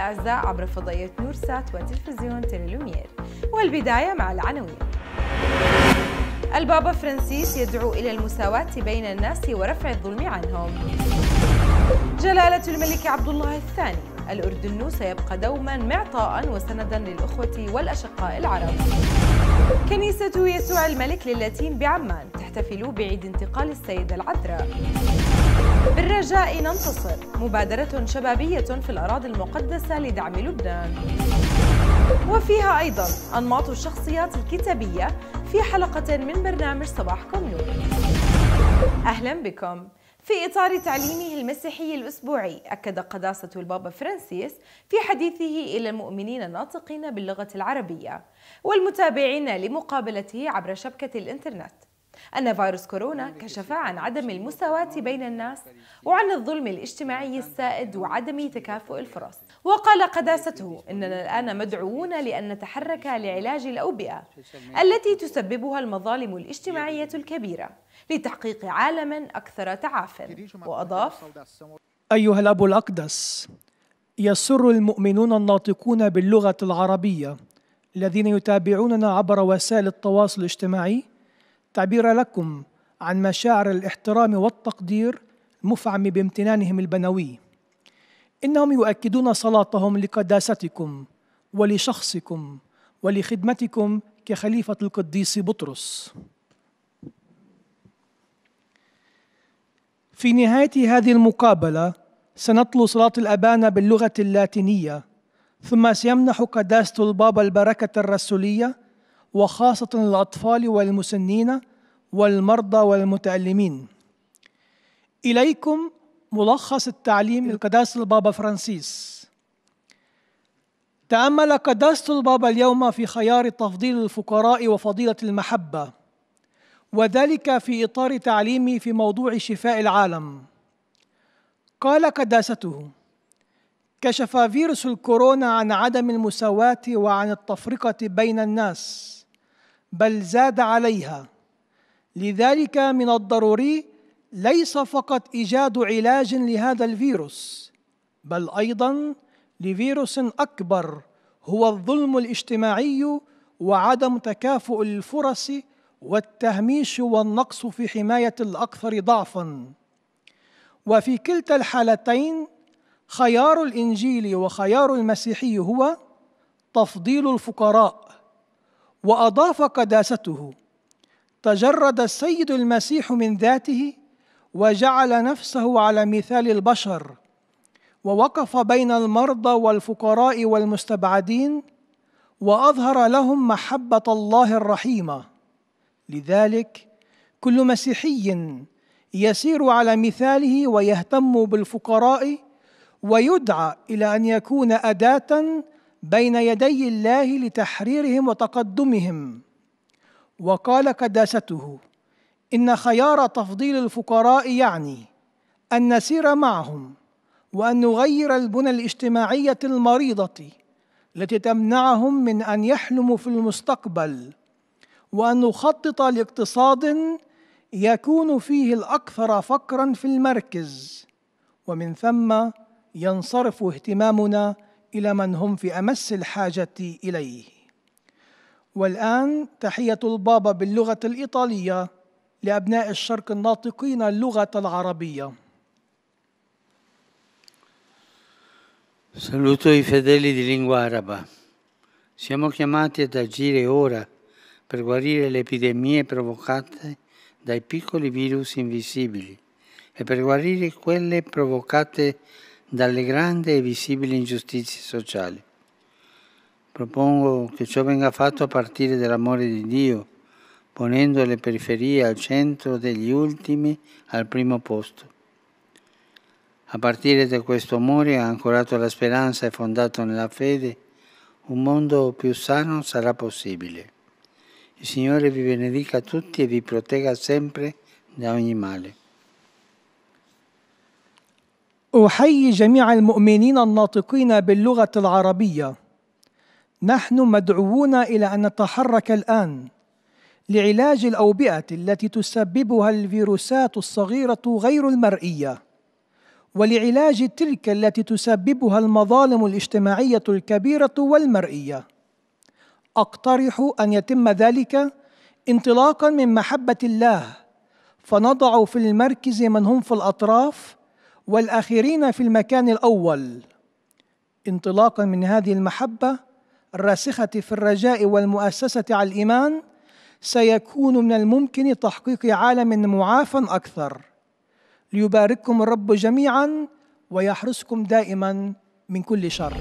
الأعزاء عبر فضائية نورسات وتلفزيون تيليلومير، والبداية مع العناوين. البابا فرانسيس يدعو إلى المساواة بين الناس ورفع الظلم عنهم. جلالة الملك عبد الله الثاني: الأردن سيبقى دوما معطاء وسندا للأخوة والأشقاء العرب. كنيسة يسوع الملك للاتين بعمان تحتفل بعيد انتقال السيدة العذراء. بالرجاء ننتصر: مبادرة شبابية في الأراضي المقدسة لدعم لبنان. وفيها أيضا أنماط الشخصيات الكتابية في حلقة من برنامج صباحكم نور. أهلا بكم. في إطار تعليمه المسيحي الأسبوعي، أكد قداسة البابا فرانسيس في حديثه إلى المؤمنين الناطقين باللغة العربية والمتابعين لمقابلته عبر شبكة الإنترنت أن فيروس كورونا كشف عن عدم المساواة بين الناس وعن الظلم الاجتماعي السائد وعدم تكافؤ الفرص. وقال قداسته إننا الآن مدعوون لأن نتحرك لعلاج الأوبئة التي تسببها المظالم الاجتماعية الكبيرة لتحقيق عالم أكثر تعافٍ. وأضاف: أيها الأب الأقدس، يسر المؤمنون الناطقون باللغة العربية الذين يتابعوننا عبر وسائل التواصل الاجتماعي تعبير لكم عن مشاعر الاحترام والتقدير المفعم بامتنانهم البنوي. إنهم يؤكدون صلاتهم لقداستكم ولشخصكم ولخدمتكم كخليفة القديس بطرس. في نهاية هذه المقابلة سنتلو صلاة الأبانة باللغة اللاتينية، ثم سيمنح قداسة البابا البركة الرسولية، وخاصة للأطفال والمسنين والمرضى والمتألمين. إليكم ملخص التعليم لقداسة البابا فرانسيس. تأمل قداسة البابا اليوم في خيار تفضيل الفقراء وفضيلة المحبة، وذلك في إطار تعليمه في موضوع شفاء العالم. قال قداسته: كشف فيروس الكورونا عن عدم المساواة وعن التفرقة بين الناس، بل زاد عليها. لذلك من الضروري ليس فقط إيجاد علاج لهذا الفيروس، بل أيضاً لفيروس أكبر هو الظلم الاجتماعي وعدم تكافؤ الفرص والتهميش والنقص في حماية الأكثر ضعفاً. وفي كلتا الحالتين خيار الإنجيل وخيار المسيحي هو تفضيل الفقراء. وأضاف قداسته: تجرد السيد المسيح من ذاته وجعل نفسه على مثال البشر، ووقف بين المرضى والفقراء والمستبعدين، وأظهر لهم محبة الله الرحيمة. لذلك كل مسيحي يسير على مثاله ويهتم بالفقراء ويدعى إلى أن يكون أداة بين يدي الله لتحريرهم وتقدمهم. وقال قداسته: إن خيار تفضيل الفقراء يعني أن نسير معهم وأن نغير البنى الاجتماعية المريضة التي تمنعهم من أن يحلموا في المستقبل، وأن نخطط لاقتصاد يكون فيه الأكثر فقراً في المركز، ومن ثم ينصرف اهتمامنا إلى من هم في أمس الحاجة إليه. والآن تحية البابا باللغة الإيطالية لأبناء الشرق الناطقين اللغة العربية. Saluto i fedeli di lingua araba. Siamo chiamati ad agire ora per guarire le epidemie provocate dai piccoli virus invisibili e per guarire quelle provocate dalle grandi e visibili ingiustizie sociali. Propongo che ciò venga fatto a partire dall'amore di Dio, ponendo le periferie al centro degli ultimi al primo posto. A partire da questo amore ancorato alla speranza e fondato nella fede, un mondo più sano sarà possibile. Il Signore vi benedica tutti e vi protegga sempre da ogni male. أحيي جميع المؤمنين الناطقين باللغة العربية. نحن مدعوون إلى أن نتحرك الآن لعلاج الأوبئة التي تسببها الفيروسات الصغيرة غير المرئية، ولعلاج تلك التي تسببها المظالم الاجتماعية الكبيرة والمرئية. أقترح أن يتم ذلك انطلاقاً من محبة الله، فنضع في المركز من هم في الأطراف والآخرين في المكان الأول. انطلاقاً من هذه المحبة الراسخة في الرجاء والمؤسسة على الإيمان، سيكون من الممكن تحقيق عالم معافى أكثر. ليبارككم الرب جميعاً ويحرسكم دائماً من كل شر.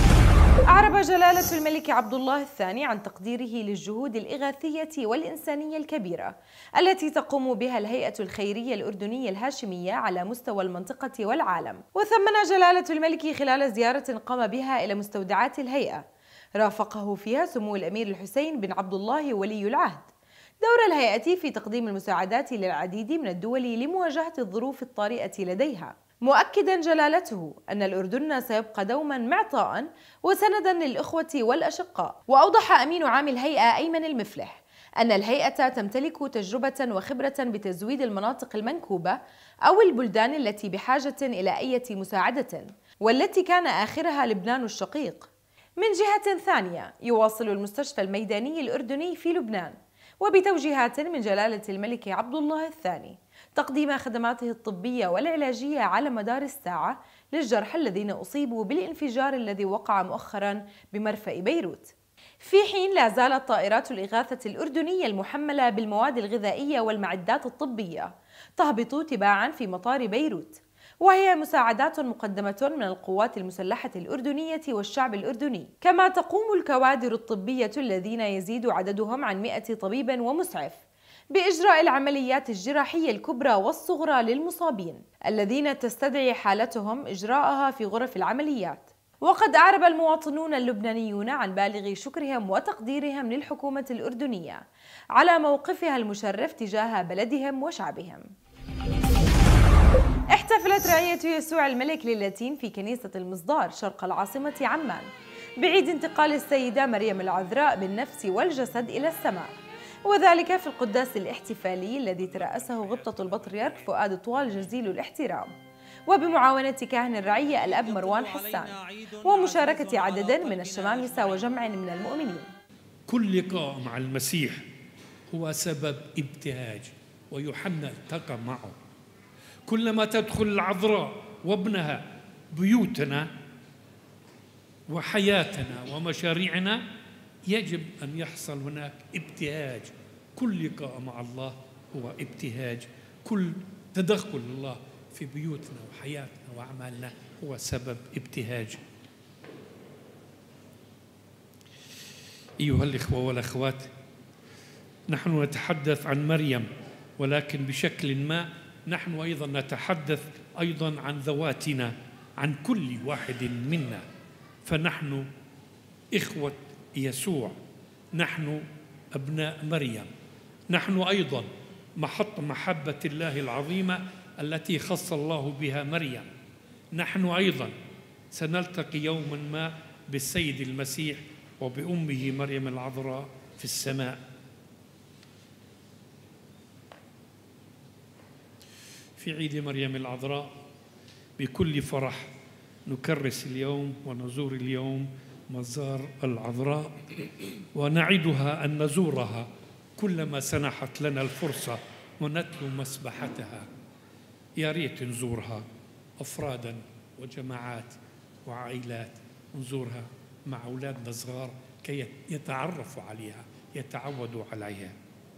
أعرب جلالة الملك عبد الله الثاني عن تقديره للجهود الإغاثية والإنسانية الكبيرة التي تقوم بها الهيئة الخيرية الأردنية الهاشمية على مستوى المنطقة والعالم. وثمن جلالة الملك خلال زيارة قام بها إلى مستودعات الهيئة رافقه فيها سمو الأمير الحسين بن عبد الله ولي العهد دور الهيئة في تقديم المساعدات للعديد من الدول لمواجهة الظروف الطارئة لديها، مؤكدا جلالته أن الأردن سيبقى دوما معطاء وسندا للإخوة والأشقاء. وأوضح أمين عام الهيئة أيمن المفلح أن الهيئة تمتلك تجربة وخبرة بتزويد المناطق المنكوبة أو البلدان التي بحاجة إلى أي مساعدة، والتي كان آخرها لبنان الشقيق. من جهة ثانية، يواصل المستشفى الميداني الأردني في لبنان وبتوجيهات من جلالة الملك عبد الله الثاني تقديم خدماته الطبية والعلاجية على مدار الساعة للجرحى الذين أصيبوا بالانفجار الذي وقع مؤخرا بمرفأ بيروت، في حين لا زالت طائرات الإغاثة الأردنية المحملة بالمواد الغذائية والمعدات الطبية تهبط تباعا في مطار بيروت، وهي مساعدات مقدمة من القوات المسلحة الأردنية والشعب الأردني. كما تقوم الكوادر الطبية الذين يزيد عددهم عن 100 طبيب ومسعف بإجراء العمليات الجراحية الكبرى والصغرى للمصابين الذين تستدعي حالتهم إجراءها في غرف العمليات. وقد أعرب المواطنون اللبنانيون عن بالغ شكرهم وتقديرهم للحكومة الأردنية على موقفها المشرف تجاه بلدهم وشعبهم. احتفلت رعية يسوع الملك للاتين في كنيسة المصدار شرق العاصمة عمان بعيد انتقال السيدة مريم العذراء بالنفس والجسد إلى السماء، وذلك في القداس الاحتفالي الذي ترأسه غبطة البطريرك فؤاد طوال جزيل الاحترام، وبمعاونة كاهن الرعية الأب مروان حسان، ومشاركة عدد من الشمامسة وجمع من المؤمنين. كل لقاء مع المسيح هو سبب ابتهاج، ويوحنا التقى معه. كلما تدخل العذراء وابنها بيوتنا وحياتنا ومشاريعنا يجب أن يحصل هناك ابتهاج. كل لقاء مع الله هو ابتهاج، كل تدخل الله في بيوتنا وحياتنا وأعمالنا هو سبب ابتهاج. أيها الإخوة والأخوات، نحن نتحدث عن مريم، ولكن بشكل ما نحن أيضا نتحدث أيضا عن ذواتنا، عن كل واحد منا. فنحن إخوة يسوع، نحن أبناء مريم، نحن أيضا محط محبة الله العظيمة التي خص الله بها مريم. نحن أيضا سنلتقي يوما ما بالسيد المسيح وبأمه مريم العذراء في السماء. في عيد مريم العذراء بكل فرح نكرس اليوم ونزور اليوم مزار العذراء، ونعدها أن نزورها كلما سنحت لنا الفرصة ونتلو مسبحتها. يا ريت نزورها أفرادا وجماعات وعائلات، نزورها مع أولادنا الصغار كي يتعرفوا عليها، يتعودوا عليها.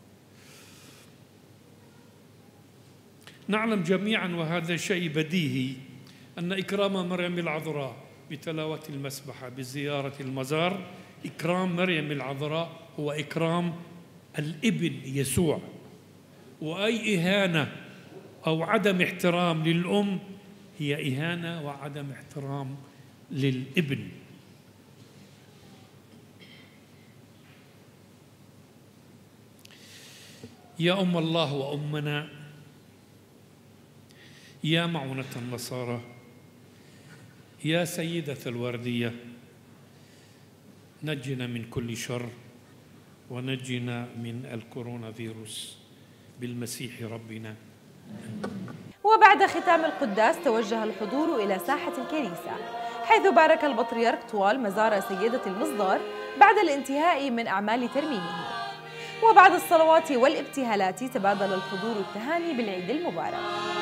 نعلم جميعا وهذا شيء بديهي أن إكرام مريم العذراء بتلاوة المسبحة بزيارة المزار، إكرام مريم العذراء هو إكرام الابن يسوع، وأي إهانة أو عدم احترام للأم هي إهانة وعدم احترام للابن. يا أم الله وأمنا، يا معونة النصارى، يا سيدة الوردية، نجنا من كل شر ونجنا من الكورونا فيروس بالمسيح ربنا. وبعد ختام القداس توجه الحضور إلى ساحة الكنيسة، حيث بارك البطريرك طوال مزار سيدة المصدار بعد الانتهاء من أعمال ترميمه. وبعد الصلوات والابتهالات تبادل الحضور التهاني بالعيد المبارك.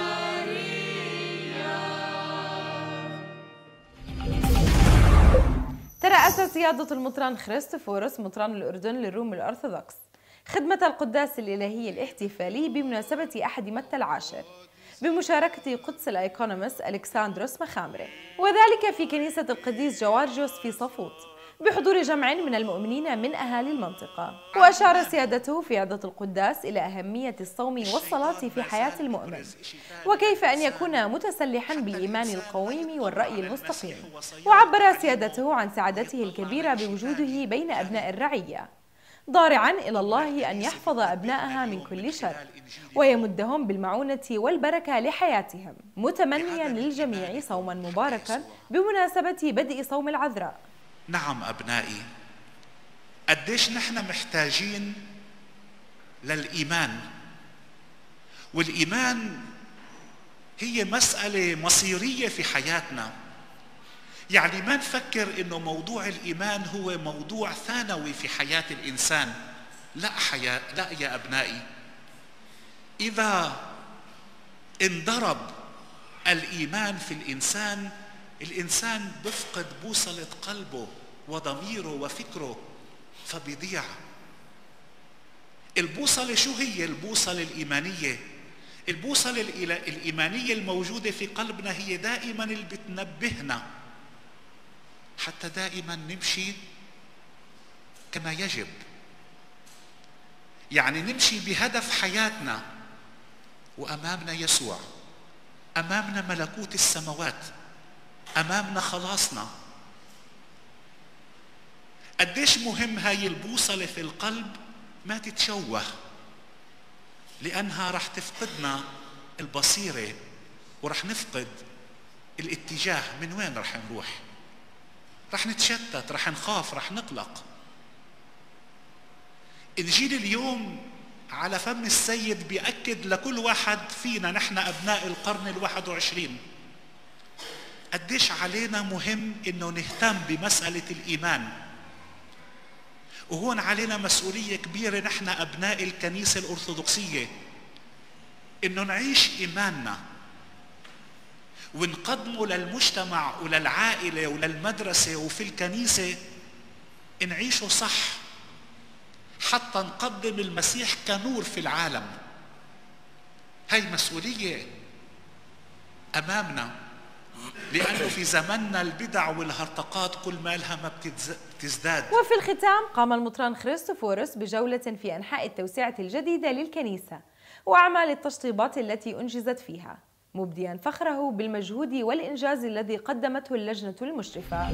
ترأس سيادة المطران خريستوفوروس مطران الأردن للروم الأرثوذكس خدمة القداس الإلهي الاحتفالي بمناسبة أحد متى العاشر بمشاركة قدس الأيقونوموس ألكساندروس مخامرة، وذلك في كنيسة القديس جوارجيوس في صفوت بحضور جمع من المؤمنين من أهالي المنطقة. وأشار سيادته في عظة القداس إلى أهمية الصوم والصلاة في حياة المؤمن، وكيف أن يكون متسلحا بالإيمان القويم والرأي المستقيم. وعبر سيادته عن سعادته الكبيرة بوجوده بين أبناء الرعية، ضارعا إلى الله أن يحفظ أبنائها من كل شر ويمدهم بالمعونة والبركة لحياتهم، متمنيا للجميع صوما مباركا بمناسبة بدء صوم العذراء. نعم أبنائي، قديش نحن محتاجين للإيمان، والإيمان هي مسألة مصيرية في حياتنا. يعني ما نفكر إنه موضوع الإيمان هو موضوع ثانوي في حياة الإنسان. لا يا أبنائي، إذا انضرب الإيمان في الإنسان بفقد بوصلة قلبه وضميره وفكره فبيضيع. البوصلة شو هي البوصلة الإيمانية؟ البوصلة الإيمانية الموجودة في قلبنا هي دائما اللي بتنبهنا حتى دائما نمشي كما يجب، يعني نمشي بهدف حياتنا، وأمامنا يسوع، أمامنا ملكوت السماوات، أمامنا خلاصنا. قديش مهم هاي البوصلة في القلب ما تتشوه، لأنها رح تفقدنا البصيرة ورح نفقد الاتجاه. من وين رح نروح؟ رح نتشتت، رح نخاف، رح نقلق. إنجيل اليوم على فم السيد بيأكد لكل واحد فينا، نحن أبناء القرن ال21، قديش علينا مهم إنه نهتم بمسألة الإيمان. وهون علينا مسؤولية كبيرة نحن أبناء الكنيسة الأرثوذكسية، إنه نعيش إيماننا ونقدمه للمجتمع وللعائلة وللمدرسة وفي الكنيسة، نعيشه صح حتى نقدم المسيح كنور في العالم. هاي مسؤولية أمامنا، لأنه في زمننا البدع والهرطقات كل ما لها ما بتزداد. وفي الختام قام المطران خريستوفوروس بجولة في أنحاء التوسعة الجديدة للكنيسة وأعمال التشطيبات التي أنجزت فيها، مبديا فخره بالمجهود والإنجاز الذي قدمته اللجنة المشرفة.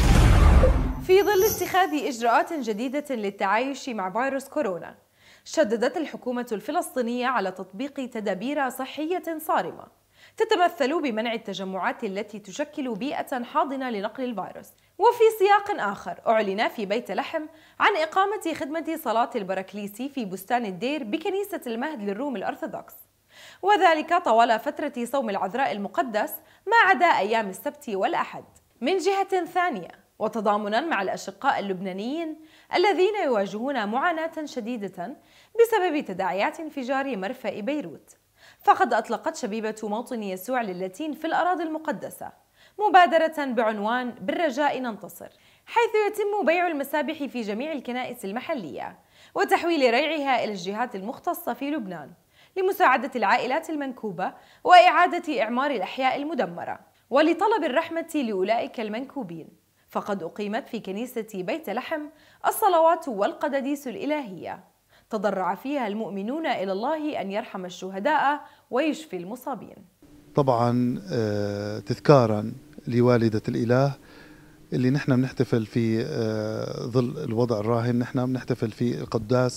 في ظل اتخاذ إجراءات جديدة للتعايش مع فيروس كورونا، شددت الحكومة الفلسطينية على تطبيق تدابير صحية صارمة تتمثل بمنع التجمعات التي تشكل بيئة حاضنة لنقل الفيروس. وفي سياق آخر، أعلن في بيت لحم عن إقامة خدمة صلاة البراكليسي في بستان الدير بكنيسة المهد للروم الأرثوذكس، وذلك طوال فترة صوم العذراء المقدس ما عدا أيام السبت والأحد. من جهة ثانية، وتضامنا مع الأشقاء اللبنانيين الذين يواجهون معاناة شديدة بسبب تداعيات انفجار مرفأ بيروت، فقد أطلقت شبيبة موطن يسوع للاتين في الأراضي المقدسة مبادرة بعنوان بالرجاء ننتصر، حيث يتم بيع المسابح في جميع الكنائس المحلية وتحويل ريعها إلى الجهات المختصة في لبنان لمساعدة العائلات المنكوبة وإعادة إعمار الأحياء المدمرة ولطلب الرحمة لأولئك المنكوبين. فقد أقيمت في كنيسة بيت لحم الصلوات والقداديس الإلهية تضرع فيها المؤمنون إلى الله أن يرحم الشهداء ويشفي المصابين. طبعا تذكارا لوالدة الإله اللي نحن بنحتفل في ظل الوضع الراهن، نحن بنحتفل في القداس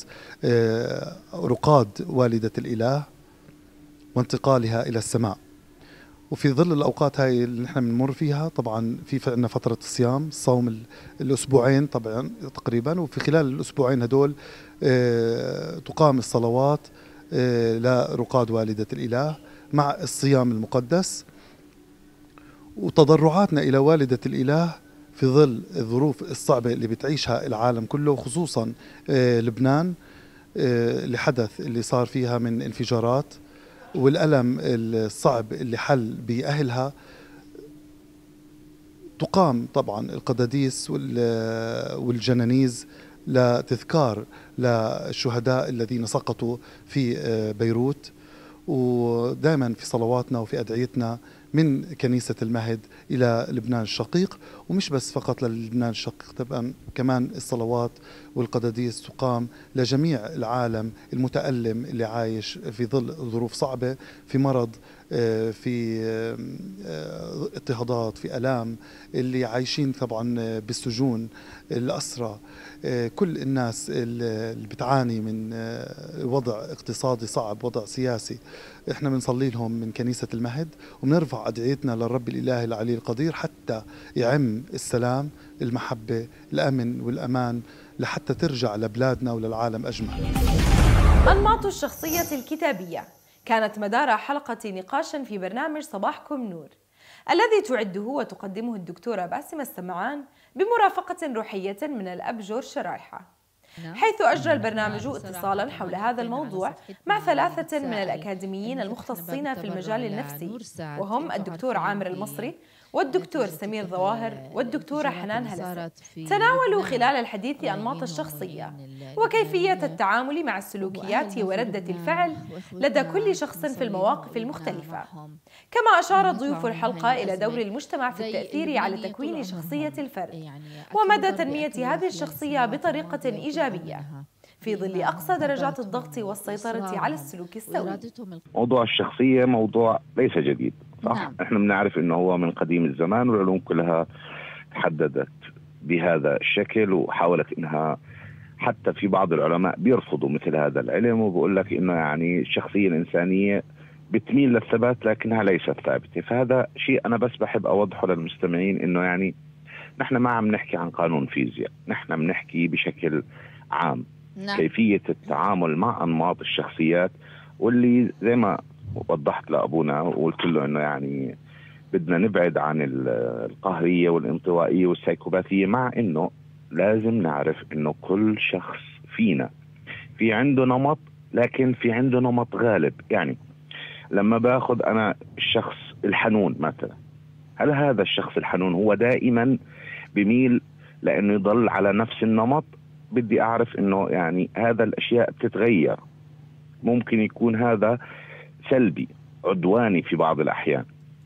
رقاد والدة الإله وانتقالها إلى السماء. وفي ظل الأوقات هاي اللي نحن بنمر فيها، طبعا في عندنا فترة الصيام، صوم الأسبوعين طبعا تقريبا، وفي خلال الأسبوعين هدول تقام الصلوات لرقاد والدة الإله مع الصيام المقدس، وتضرعاتنا إلى والدة الإله في ظل الظروف الصعبة اللي بتعيشها العالم كله، خصوصا لبنان لحدث اللي صار فيها من انفجارات والألم الصعب اللي حل بأهلها. تقام طبعا القداديس والجنانيز لتذكار للشهداء الذين سقطوا في بيروت، ودائما في صلواتنا وفي أدعيتنا من كنيسة المهد إلى لبنان الشقيق، ومش بس فقط للبنان الشقيق، طبعا كمان الصلوات والقداديس تقام لجميع العالم المتألم اللي عايش في ظل ظروف صعبة، في مرض، في اضطهادات، في آلام، اللي عايشين طبعا بالسجون، الأسرى، كل الناس اللي بتعاني من وضع اقتصادي صعب، وضع سياسي. احنا بنصلي لهم من كنيسة المهد، وبنرفع أدعيتنا للرب الإله العلي القدير حتى يعم السلام، المحبة، الأمن والأمان، لحتى ترجع لبلادنا وللعالم أجمع. أنماط الشخصية الكتابية كانت مدار حلقة نقاش في برنامج صباحكم نور، الذي تعده وتقدمه الدكتورة باسمة السمعان بمرافقة روحية من الأب جورج شرايحة، حيث أجرى البرنامج اتصالا حول هذا الموضوع مع 3 من الأكاديميين المختصين في المجال النفسي، وهم الدكتور عامر المصري والدكتور سمير ظواهر والدكتورة حنان هلسة. تناولوا خلال الحديث أنماط الشخصية وكيفية التعامل مع السلوكيات وردة الفعل لدى كل شخص في المواقف المختلفة، كما أشار ضيوف الحلقة إلى دور المجتمع في التأثير على تكوين شخصية الفرد ومدى تنمية هذه الشخصية بطريقة إيجابية في ظل أقصى درجات الضغط والسيطرة على السلوك السوي. موضوع الشخصية موضوع ليس جديد، صح؟ احنا بنعرف انه هو من قديم الزمان، والعلوم كلها تحددت بهذا الشكل، وحاولت انها حتى في بعض العلماء بيرفضوا مثل هذا العلم، وبقول لك انه يعني الشخصية الإنسانية بتميل للثبات لكنها ليست ثابتة. فهذا شيء انا بس بحب اوضحه للمستمعين، انه يعني نحن ما عم نحكي عن قانون فيزياء، نحن بنحكي بشكل عام كيفية التعامل مع أنماط الشخصيات، واللي زي ما وضحت لأبونا وقلت له إنه يعني بدنا نبعد عن القهرية والانطوائية والسايكوباثية، مع إنه لازم نعرف إنه كل شخص فينا في عنده نمط، لكن في عنده نمط غالب. يعني لما باخذ أنا الشخص الحنون مثلا، هل هذا الشخص الحنون هو دائما بميل لأنه يضل على نفس النمط؟ بدي أعرف إنه يعني هذا الأشياء بتتغير، ممكن يكون هذا سلبي عدواني في بعض الأحيان،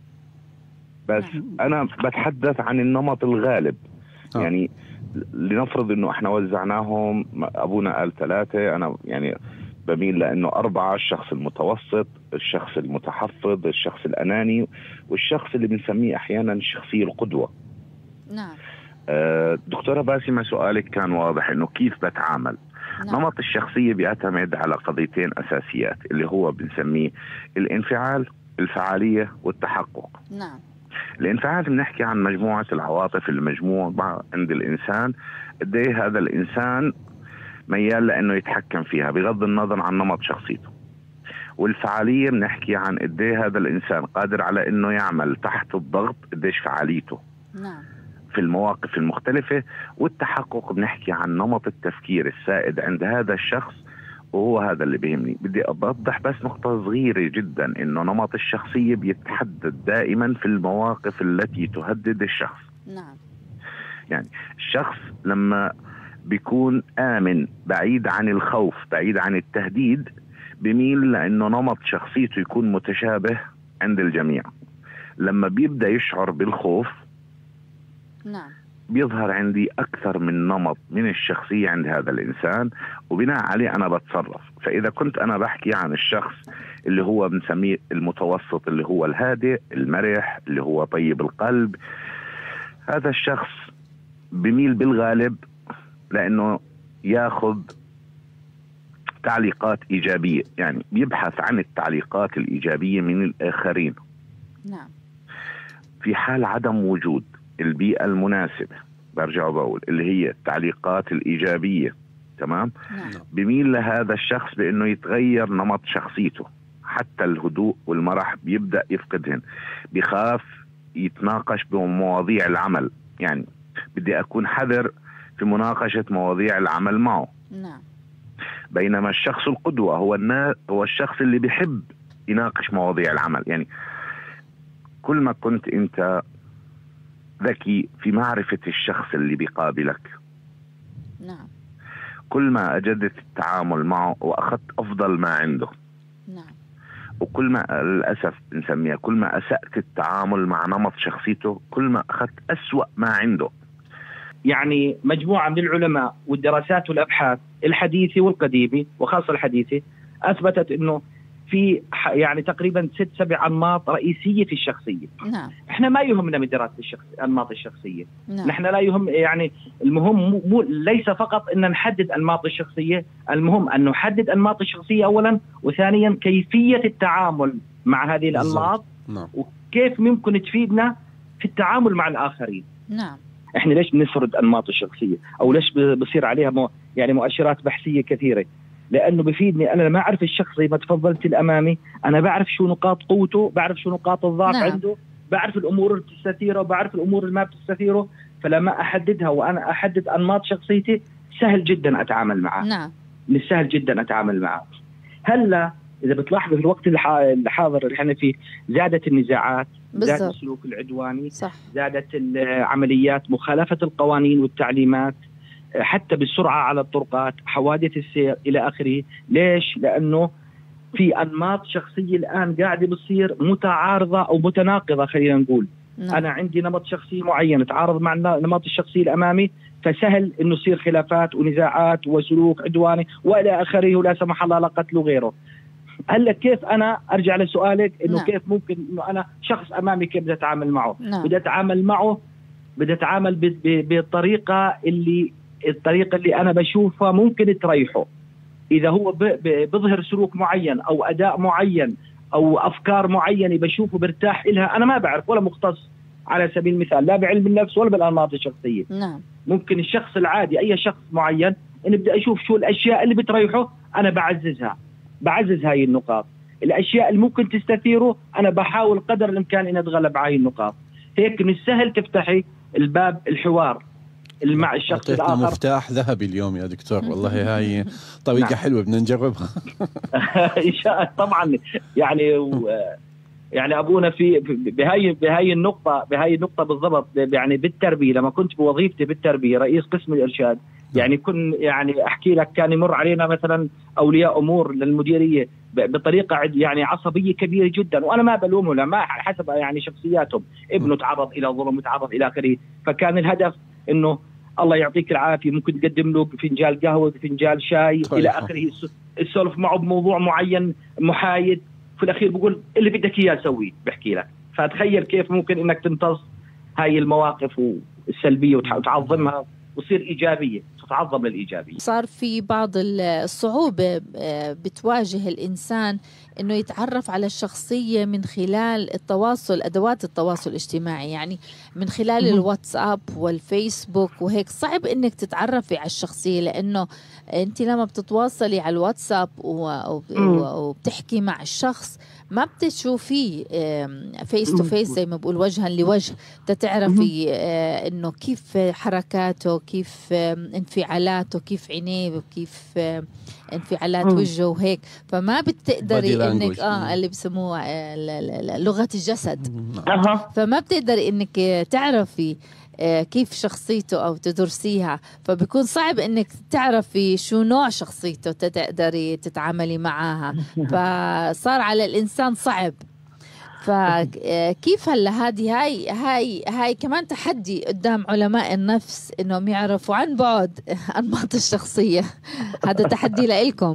بس أنا بتحدث عن النمط الغالب. يعني لنفرض إنه إحنا وزعناهم، أبونا قال 3، أنا يعني بميل لأنه 4، الشخص المتوسط، الشخص المتحفظ، الشخص الأناني، والشخص اللي بنسميه أحيانا الشخصية القدوة. نعم. دكتورة باسمة، سؤالك كان واضح إنه كيف بتعامل. نمط الشخصية بيعتمد على قضيتين أساسيات، اللي هو بنسميه الانفعال، الفعالية، والتحقق. نعم. الانفعال بنحكي عن مجموعة العواطف المجموعة عند الإنسان، قد ايه هذا الإنسان ميال لأنه يتحكم فيها بغض النظر عن نمط شخصيته. والفعالية بنحكي عن قد ايه هذا الإنسان قادر على إنه يعمل تحت الضغط، قديش فعاليته. نعم. في المواقف المختلفة. والتحقق بنحكي عن نمط التفكير السائد عند هذا الشخص، وهو هذا اللي بيهمني. بدي أوضح بس نقطة صغيرة جدا، إنه نمط الشخصية بيتحدد دائما في المواقف التي تهدد الشخص. نعم. يعني الشخص لما بيكون آمن، بعيد عن الخوف، بعيد عن التهديد، بيميل لأنه نمط شخصيته يكون متشابه عند الجميع. لما بيبدأ يشعر بالخوف، نعم، بيظهر عندي أكثر من نمط من الشخصية عند هذا الإنسان، وبناء عليه أنا بتصرف. فإذا كنت أنا بحكي عن الشخص اللي هو بنسميه المتوسط، اللي هو الهادئ المرح، اللي هو طيب القلب، هذا الشخص بميل بالغالب لأنه ياخذ تعليقات إيجابية، يعني بيبحث عن التعليقات الإيجابية من الآخرين. نعم. في حال عدم وجود البيئة المناسبة، برجع وبقول اللي هي التعليقات الإيجابية، تمام؟ نعم. بميل لهذا الشخص بأنه يتغير نمط شخصيته حتى الهدوء والمرح بيبدأ يفقدهن، بيخاف يتناقش بمواضيع العمل. يعني بدي أكون حذر في مناقشة مواضيع العمل معه. نعم. بينما الشخص القدوة هو الشخص اللي بيحب يناقش مواضيع العمل. يعني كل ما كنت أنت ذكي في معرفة الشخص اللي بيقابلك، نعم، كل ما أجدت التعامل معه وأخذت أفضل ما عنده. نعم. وكل ما للأسف نسميها كل ما أسأت التعامل مع نمط شخصيته، كل ما أخذت أسوأ ما عنده. يعني مجموعة من العلماء والدراسات والأبحاث الحديثة والقديمة وخاصة الحديثة أثبتت أنه في يعني تقريبا 6-7 أنماط رئيسية في الشخصية. نعم. احنا ما يهمنا من دراسة أنماط الشخصية. نعم. نحن لا يهم، يعني المهم ليس فقط أن نحدد أنماط الشخصية، المهم أن نحدد أنماط الشخصية أولا، وثانيا كيفية التعامل مع هذه الأنماط. نعم. وكيف ممكن تفيدنا في التعامل مع الآخرين. نعم. احنا ليش بنسرد أنماط الشخصية أو ليش بصير عليها يعني مؤشرات بحثية كثيرة؟ لأنه بفيدني أنا لما أعرف الشخص زي ما تفضلت الأمامي، أنا بعرف شو نقاط قوته، بعرف شو نقاط الضعف. نعم. عنده، بعرف الأمور اللي بتستثيره وبعرف الأمور اللي ما بتستثيره. فلما أحددها وأنا أحدد أنماط شخصيتي سهل جدا أتعامل معه. نعم. من السهل جدا أتعامل معه. هلا إذا بتلاحظوا في الوقت الحاضر اللي احنا فيه زادت النزاعات، زادت السلوك العدواني، صح. زادت العمليات مخالفة القوانين والتعليمات، حتى بالسرعة على الطرقات، حوادث السير إلى آخره. ليش؟ لأنه في أنماط شخصية الآن قاعدة بتصير متعارضة أو متناقضة. خلينا نقول نعم. أنا عندي نمط شخصي معين تعارض مع نمط الشخصي الأمامي، فسهل إنه يصير خلافات ونزاعات وسلوك عدواني وإلى آخره، ولا سمح الله لا قتل وغيره. هلا كيف أنا أرجع لسؤالك إنه نعم. كيف ممكن إنه أنا شخص أمامي كيف بدي أتعامل معه؟ نعم. بدي أتعامل معه، بدي أتعامل بالطريقة اللي أنا بشوفها ممكن تريحه. إذا هو بظهر سلوك معين أو أداء معين أو أفكار معينة بشوفه برتاح إلها، أنا ما بعرف ولا مختص على سبيل المثال لا بعلم النفس ولا بالأنماط الشخصية. نعم. ممكن الشخص العادي أي شخص معين إن بدي أشوف شو الأشياء اللي بتريحه، أنا بعزز هاي النقاط. الأشياء اللي ممكن تستثيره أنا بحاول قدر الإمكان إن أتغلب على هاي النقاط. هيك من السهل تفتحي الباب الحوار مع الشخص الآخر. مفتاح ذهبي اليوم يا دكتور، والله هاي طريقة نعم. حلوة بدنا نجربها. إن شاء الله طبعا. يعني أبونا في بهاي النقطة بالضبط. يعني بالتربية لما كنت بوظيفتي بالتربية رئيس قسم الإرشاد، يعني يعني أحكي لك كان يمر علينا مثلا أولياء أمور للمديرية بطريقة يعني عصبية كبيرة جدا، وأنا ما بلومه لما حسب يعني شخصياتهم. ابنه تعرض إلى ظلم وتعرض إلى آخره، فكان الهدف إنه الله يعطيك العافية، ممكن تقدم له فنجان قهوة فنجان شاي إلى آخره، السولف معه بموضوع معين محايد، في الأخير بقول اللي بدك إياه سويه بحكي لك. فتخيل كيف ممكن إنك تمتص هاي المواقف السلبية وتعظمها وتصير إيجابية، تتعظم للإيجابية. صار في بعض الصعوبة بتواجه الإنسان إنه يتعرف على الشخصية من خلال التواصل، أدوات التواصل الاجتماعي، يعني من خلال الواتساب والفيسبوك وهيك. صعب إنك تتعرفي على الشخصية، لأنه أنت لما بتتواصلي على الواتساب وبتحكي مع الشخص ما بتشوفيه فيس تو فيس زي ما بقول وجها لوجه، تتعرفي إنه كيف حركاته، كيف انفعالاته، كيف عينيه، كيف انفعالات وجهه وهيك. فما بتقدري انك اللي بسموها لغة الجسد. فما بتقدري انك تعرفي كيف شخصيته او تدرسيها، فبيكون صعب انك تعرفي شو نوع شخصيته تقدري تتعاملي معها، فصار على الانسان صعب. فكيف هلا هاي كمان تحدي قدام علماء النفس انهم يعرفوا عن بعد انماط الشخصية. هذا تحدي لإلكم.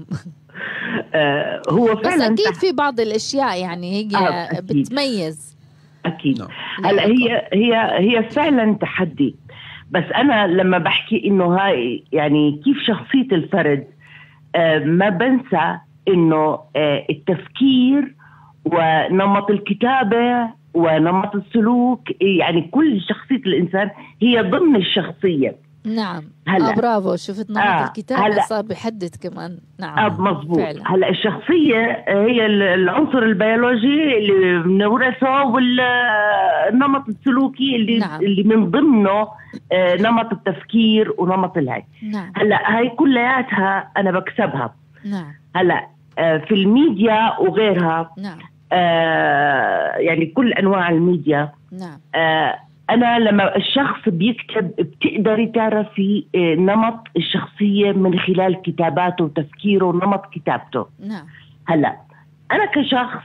هو فعلا بس اكيد في بعض الاشياء يعني هي بتميز. اكيد. هلا هي فعلا تحدي، بس انا لما بحكي انه هاي يعني كيف شخصية الفرد، ما بنسى انه التفكير ونمط الكتابة ونمط السلوك، يعني كل شخصية الإنسان هي ضمن الشخصية. نعم. هلا برافو، شفت نمط الكتابة صار بيحدد كمان. نعم مظبوط. هلا الشخصية هي العنصر البيولوجي اللي بنورثه والنمط السلوكي اللي من ضمنه نمط التفكير ونمط الهي. هلا هاي كلياتها أنا بكسبها. هلا في الميديا وغيرها. يعني كل أنواع الميديا. أنا لما الشخص بيكتب بتقدري تعرفي نمط الشخصية من خلال كتاباته وتفكيره ونمط كتابته. هلا أنا كشخص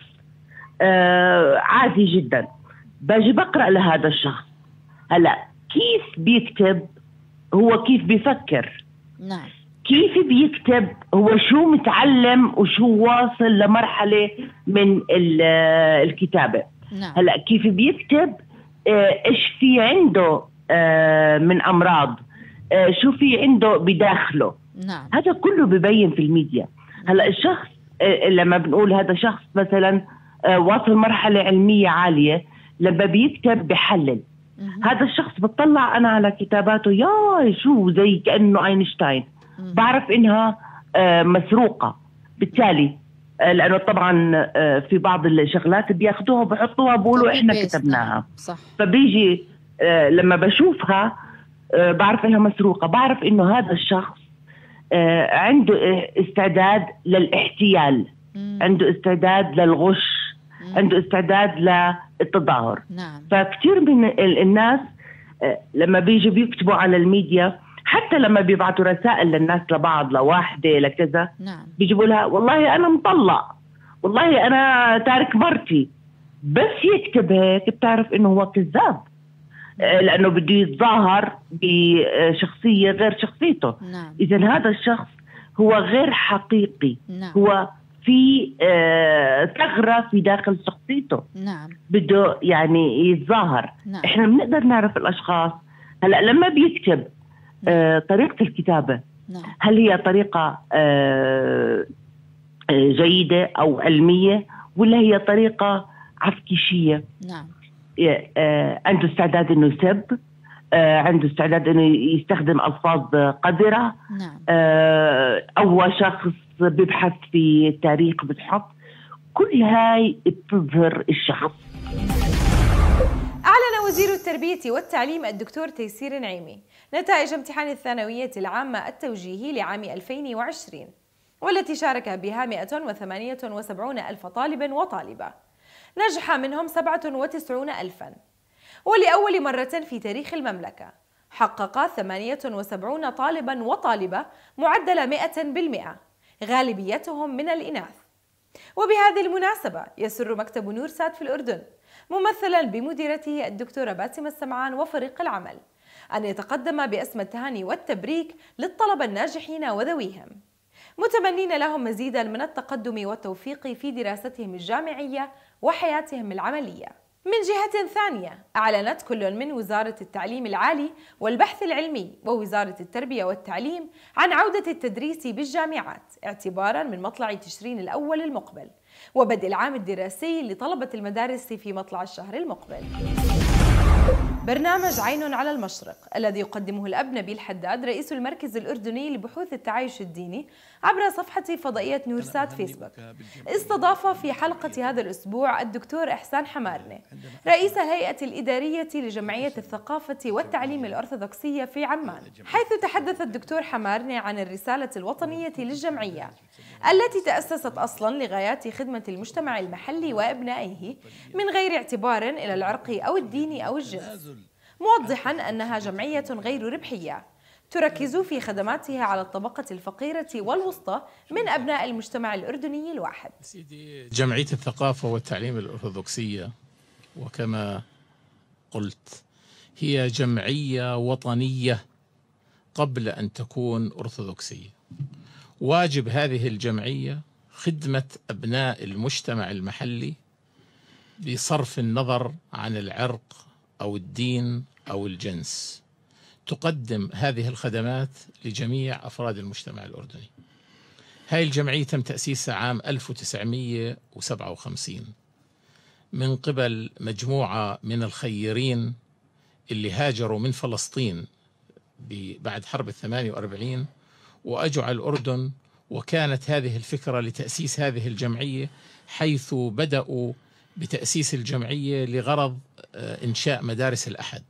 عادي جدا باجي بقرأ لهذا الشخص. هلا كيف بيكتب هو كيف بيفكر. كيف بيكتب هو شو متعلم وشو واصل لمرحلة من الكتابة. هلا كيف بيكتب ايش في عنده من امراض، شو في عنده بداخله. هذا كله ببين في الميديا. هلا الشخص لما بنقول هذا شخص مثلا واصل مرحلة علمية عالية، لما بيكتب بحلل. هذا الشخص بتطلع انا على كتاباته يا شو زي كأنه اينشتاين، بعرف انها مسروقة. بالتالي لأنه طبعا في بعض الشغلات بياخدوها وبحطوها بقولوا إحنا كتبناها. صح. فبيجي لما بشوفها بعرف إنها مسروقة، بعرف إنه هذا الشخص عنده استعداد للاحتيال، عنده استعداد للغش، عنده استعداد للتظاهر. فكتير من الناس لما بيجوا بيكتبوا على الميديا، حتى لما بيبعتوا رسائل للناس لبعض لواحدة لكذا، بيجيبوا لها والله أنا مطلق، والله أنا تارك مرتي. بس يكتب هيك بتعرف إنه هو كذاب، لأنه بده يتظاهر بشخصية غير شخصيته. إذن هذا الشخص هو غير حقيقي. هو في ثغرة في داخل شخصيته. بده يعني يتظاهر. إحنا بنقدر نعرف الأشخاص. هلأ لما بيكتب طريقة الكتابة، هل هي طريقة جيدة أو علمية، ولا هي طريقة عفكشية؟ عنده استعداد إنه يسب، عنده استعداد إنه يستخدم ألفاظ قذرة، أو هو شخص بيبحث في التاريخ بتحط. كل هاي بتظهر الشخص. أعلن وزير التربية والتعليم الدكتور تيسير نعيمي نتائج امتحان الثانوية العامة التوجيهي لعام 2020، والتي شارك بها 178 ألف طالب وطالبة، نجح منهم 97 ألفا. ولأول مرة في تاريخ المملكة حقق 78 طالبا وطالبة معدل 100%، غالبيتهم من الإناث. وبهذه المناسبة يسر مكتب نورسات في الأردن ممثلا بمديرته الدكتورة باسمة السمعان وفريق العمل أن يتقدم بأسمى التهاني والتبريك للطلبة الناجحين وذويهم، متمنين لهم مزيدا من التقدم والتوفيق في دراستهم الجامعية وحياتهم العملية. من جهة ثانية، أعلنت كل من وزارة التعليم العالي والبحث العلمي ووزارة التربية والتعليم عن عودة التدريس بالجامعات اعتبارا من مطلع تشرين الأول المقبل، وبدء العام الدراسي لطلبة المدارس في مطلع الشهر المقبل. برنامج عين على المشرق الذي يقدمه الأب نبيل حداد رئيس المركز الأردني لبحوث التعايش الديني عبر صفحة فضائية نورسات فيسبوك، استضاف في حلقة هذا الأسبوع الدكتور إحسان حمارنة رئيس الهيئة الإدارية لجمعية الثقافة والتعليم الأرثوذكسية في عمان، حيث تحدث الدكتور حمارنة عن الرسالة الوطنية للجمعية التي تأسست أصلا لغايات خدمة المجتمع المحلي وأبنائه من غير اعتبار إلى العرق أو الدين أو الجنس، موضحا أنها جمعية غير ربحية تركز في خدماتها على الطبقة الفقيرة والوسطى من أبناء المجتمع الأردني الواحد. جمعية الثقافة والتعليم الأرثوذكسية وكما قلت هي جمعية وطنية قبل أن تكون أرثوذكسية. واجب هذه الجمعية خدمة أبناء المجتمع المحلي بصرف النظر عن العرق أو الدين أو الجنس. تقدم هذه الخدمات لجميع أفراد المجتمع الأردني. هاي الجمعية تم تأسيسها عام 1957 من قبل مجموعة من الخيرين اللي هاجروا من فلسطين بعد حرب 48 وأجوا على الأردن، وكانت هذه الفكرة لتأسيس هذه الجمعية، حيث بدأوا بتأسيس الجمعية لغرض إنشاء مدارس الأحد.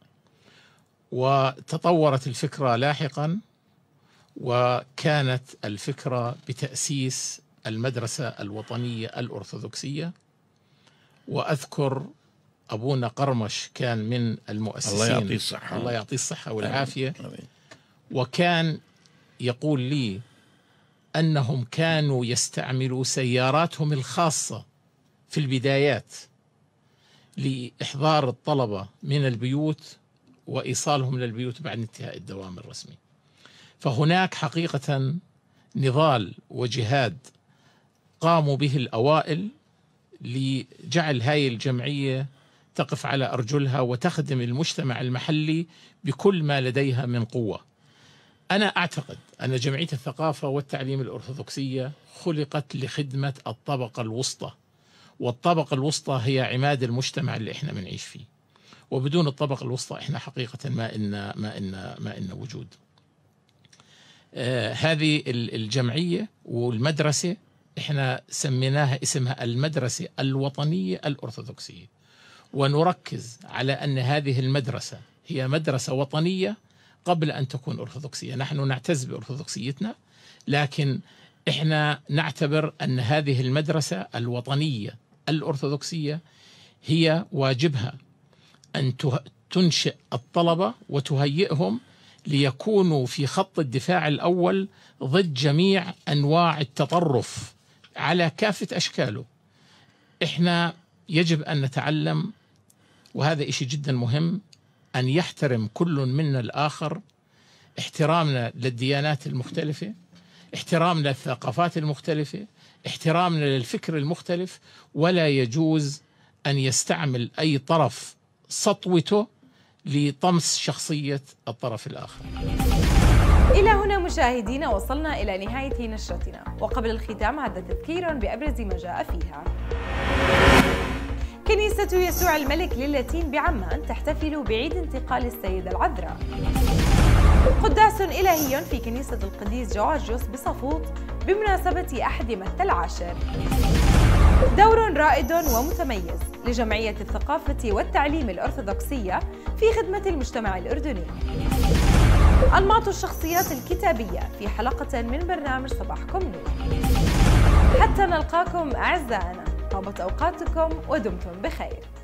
وتطورت الفكرة لاحقا، وكانت الفكرة بتأسيس المدرسة الوطنية الأرثوذكسية. وأذكر أبونا قرمش كان من المؤسسين، الله يعطيه الصحة، الله يعطيه الصحة والعافية. وكان يقول لي أنهم كانوا يستعملوا سياراتهم الخاصة في البدايات لإحضار الطلبة من البيوت وإيصالهم للبيوت بعد انتهاء الدوام الرسمي. فهناك حقيقة نضال وجهاد قاموا به الأوائل لجعل هاي الجمعية تقف على أرجلها وتخدم المجتمع المحلي بكل ما لديها من قوة. أنا أعتقد أن جمعية الثقافة والتعليم الأرثوذكسية خلقت لخدمة الطبقة الوسطى، والطبقة الوسطى هي عماد المجتمع اللي إحنا بنعيش فيه، وبدون الطبقة الوسطى إحنا حقيقة ما إن وجود. هذه الجمعية والمدرسة إحنا سميناها اسمها المدرسة الوطنية الأرثوذكسية، ونركز على أن هذه المدرسة هي مدرسة وطنية قبل أن تكون أرثوذكسية. نحن نعتز بأرثوذكسيتنا، لكن إحنا نعتبر أن هذه المدرسة الوطنية الأرثوذكسية هي واجبها أن تنشئ الطلبة وتهيئهم ليكونوا في خط الدفاع الأول ضد جميع أنواع التطرف على كافة أشكاله. إحنا يجب أن نتعلم، وهذا إشي جدا مهم، أن يحترم كل منا الآخر، احترامنا للديانات المختلفة، احترامنا للثقافات المختلفة، احترامنا للفكر المختلف، ولا يجوز أن يستعمل أي طرف سطوته لطمس شخصية الطرف الآخر. إلى هنا مشاهدينا وصلنا إلى نهاية نشرتنا، وقبل الختام هذا تذكير بأبرز ما جاء فيها. كنيسة يسوع الملك للاتين بعمان تحتفل بعيد انتقال السيدة العذراء. قداس إلهي في كنيسة القديس جورجيوس بصفوط بمناسبة أحد متى العاشر. دور رائد ومتميز لجمعية الثقافة والتعليم الأرثوذكسية في خدمة المجتمع الأردني. أنماط الشخصيات الكتابية في حلقة من برنامج صباحكم نور. حتى نلقاكم أعزائنا، طابت أوقاتكم ودمتم بخير.